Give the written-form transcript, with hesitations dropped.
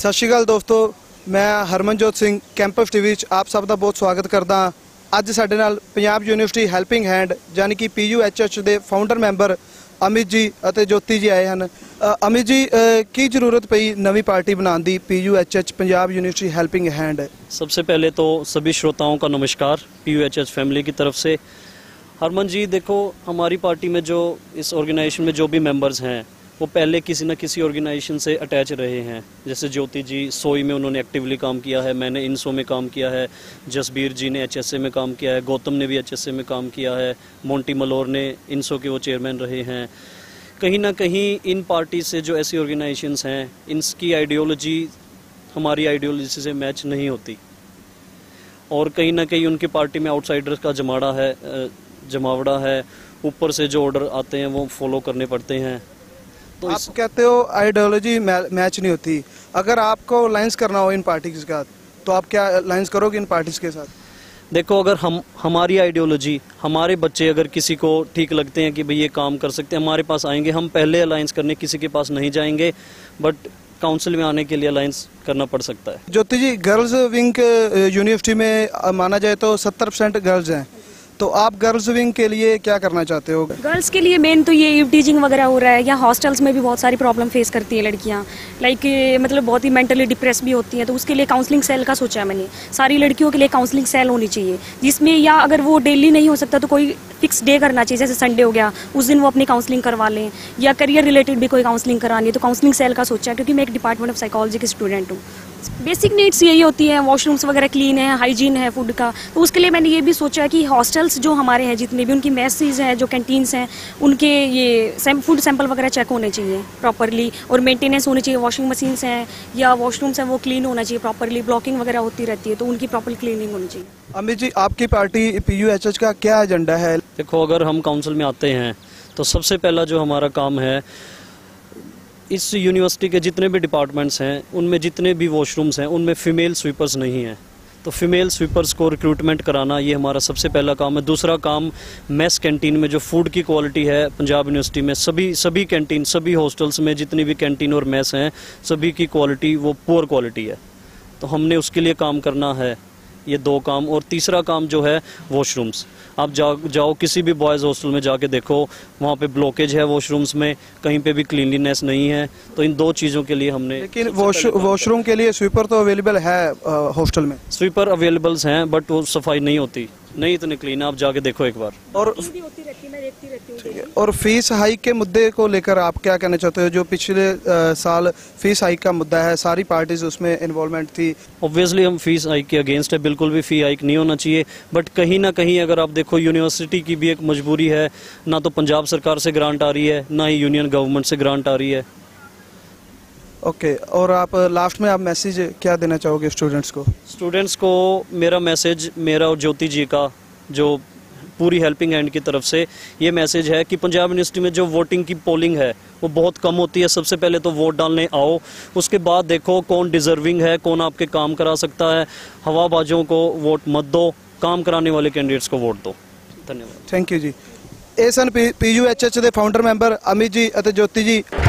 सत श्री अकाल दोस्तों, मैं हरमनजोत सिंह कैंपस टीवी आप सब का बहुत स्वागत करदा। अज साडे नाल पंजाब यूनिवर्सिटी हैल्पिंग हैंड यानी कि PUHH के फाउंडर मैंबर अमित जी और ज्योति जी आए हैं। अमित जी, की जरूरत पई नवी पार्टी बनाने की PUHH Punjab university helping hand? सबसे पहले तो सभी श्रोताओं का नमस्कार PUHH फैमिली की तरफ से। हरमन जी, देखो, हमारी पार्टी में जो इस ऑर्गेनाइजेशन में जो भी मेंबर्स हैं वो पहले किसी न किसी ऑर्गेनाइजेशन से अटैच रहे हैं। जैसे ज्योति जी सोई में उन्होंने एक्टिवली काम किया है, मैंने इनसो में काम किया है, जसबीर जी ने HSA में काम किया है, गौतम ने भी HSA में काम किया है, मोंटी मलोर ने इनसो के वो चेयरमैन रहे हैं। कहीं ना कहीं इन पार्टी से जो ऐसी ऑर्गेनाइजेशंस हैं इनकी आइडियोलॉजी हमारी आइडियोलॉजी से मैच नहीं होती और कहीं ना कहीं उनकी पार्टी में आउटसाइडर्स का जमावड़ा है। ऊपर से जो ऑर्डर आते हैं वो फॉलो करने पड़ते हैं। तो आप कहते हो आइडियोलॉजी मैच नहीं होती। अगर आपको अलायंस करना हो इन पार्टीज के साथ तो आप क्या अलायंस करोगे इन पार्टीज के साथ? देखो, अगर हमारी आइडियोलॉजी, हमारे बच्चे अगर किसी को ठीक लगते हैं कि भाई ये काम कर सकते हैं, हमारे पास आएंगे। हम पहले अलायंस करने किसी के पास नहीं जाएंगे, बट काउंसिल में आने के लिए अलायंस करना पड़ सकता है। Jyoti ji, girls wing university में माना जाए तो 70% गर्ल्स हैं, तो आप गर्ल्स विंग के लिए क्या करना चाहते हो? गर्ल्स के लिए मेन तो ये ईव टीचिंग वगैरह हो रहा है, या हॉस्टल्स में भी बहुत सारी प्रॉब्लम फेस करती हैं लड़कियां। मतलब बहुत ही मेंटली डिप्रेस भी होती हैं, तो उसके लिए काउंसलिंग सेल का सोचा है मैंने। सारी लड़कियों के लिए काउंसलिंग सेल होनी चाहिए, जिसमें या अगर वो डेली नहीं हो सकता तो कोई फिक्स डे करना चाहिए, जैसे संडे हो गया उस दिन वो अपनी काउंसलिंग करवा लें, या करियर रिलेटेड भी कोई काउंसलिंग करानी है तो काउंसलिंग सेल का सोचा है। क्योंकि मैं एक डिपार्टमेंट ऑफ साइकोलॉजी की स्टूडेंट हूँ। बेसिक नीड्स यही होती हैं, वॉशरूम्स वगैरह क्लीन है, हाइजीन है फूड का, तो उसके लिए मैंने ये भी सोचा है कि हॉस्टल्स जो हमारे हैं जितने भी, उनकी मेसेज हैं, जो कैंटीन्स हैं, उनके ये फूड सैंपल वगैरह चेक होने चाहिए प्रॉपरली, और मेंटेनेंस होनी चाहिए। वॉशिंग मशीन्स हैं या वॉशरूम्स हैं वो क्लीन होना चाहिए प्रॉपरली। ब्लॉकिंग वगैरह होती रहती है तो उनकी प्रॉपर क्लीनिंग होनी चाहिए। अमित जी, आपकी पार्टी PUHH का क्या एजेंडा है? देखो, अगर हम काउंसिल में आते हैं तो सबसे पहला जो हमारा काम है, इस यूनिवर्सिटी के जितने भी डिपार्टमेंट्स हैं उनमें जितने भी वॉशरूम्स हैं उनमें फ़ीमेल स्वीपर्स नहीं हैं, तो फीमेल स्वीपर्स को रिक्रूटमेंट कराना ये हमारा सबसे पहला काम है। दूसरा काम, मेस कैंटीन में जो फूड की क्वालिटी है पंजाब यूनिवर्सिटी में, सभी कैंटीन, सभी हॉस्टल्स में जितनी भी कैंटीन और मेस हैं सभी की क्वालिटी वो पुअर क्वालिटी है, तो हमने उसके लिए काम करना है। ये दो काम। और तीसरा काम जो है वॉशरूम्स, आप जाओ किसी भी बॉयज़ हॉस्टल में जाके देखो, वहाँ पे ब्लॉकेज है वॉशरूम्स में, कहीं पे भी क्लीनलीनेस नहीं है। तो इन दो चीज़ों के लिए हमने, लेकिन वॉशरूम के लिए स्वीपर तो अवेलेबल है हॉस्टल में? स्वीपर अवेलेबल्स हैं बट वो सफाई नहीं होती, नहीं इतने क्लीन, आप जाके देखो एक बार। और फीस हाइक के मुद्दे को लेकर आप क्या कहना चाहते हो? जो पिछले साल फीस हाइक का मुद्दा है, सारी पार्टीज उसमें इन्वॉल्वमेंट थी। ऑब्वियसली हम फीस हाइक के अगेंस्ट है, बिल्कुल भी फी हाइक नहीं होना चाहिए। बट कहीं ना कहीं अगर आप देखो, यूनिवर्सिटी की भी एक मजबूरी है, ना तो पंजाब सरकार से ग्रांट आ रही है, ना ही यूनियन गवर्नमेंट से ग्रांट आ रही है। ओके, और आप लास्ट में आप मैसेज क्या देना चाहोगे स्टूडेंट्स को? स्टूडेंट्स को मेरा मैसेज, मेरा और ज्योति जी का, जो पूरी हेल्पिंग हैंड की तरफ से ये मैसेज है कि पंजाब यूनिवर्सिटी में जो वोटिंग की पोलिंग है वो बहुत कम होती है। सबसे पहले तो वोट डालने आओ, उसके बाद देखो कौन डिजर्विंग है, कौन आपके काम करा सकता है। हवाबाजों को वोट मत दो, काम कराने वाले कैंडिडेट्स को वोट दो। धन्यवाद। Thank you ji. ये सन PUHH के फाउंडर मैंबर अमित जी और ज्योति जी।